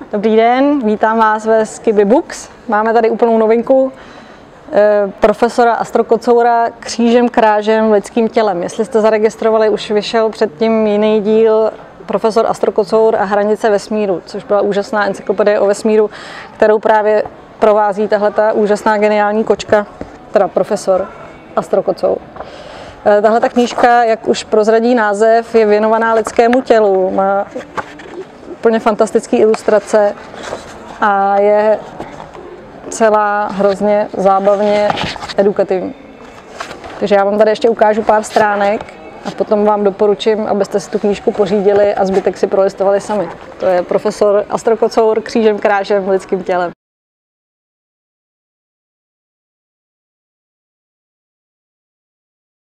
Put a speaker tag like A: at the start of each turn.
A: Dobrý den, vítám vás ve Skiby Books. Máme tady úplnou novinku profesora Astrokocoura Křížem krážem lidským tělem. Jestli jste zaregistrovali, už vyšel předtím jiný díl Profesor Astrokocour a hranice vesmíru, což byla úžasná encyklopedie o vesmíru, kterou právě provází tahleta úžasná geniální kočka, teda profesor Astrokocour. Tahle ta knížka, jak už prozradí název, je věnovaná lidskému tělu, má úplně fantastické ilustrace a je celá hrozně zábavně edukativní. Takže já vám tady ještě ukážu pár stránek a potom vám doporučím, abyste si tu knížku pořídili a zbytek si prolistovali sami. To je profesor Astrokocour Křížem krážem lidským tělem.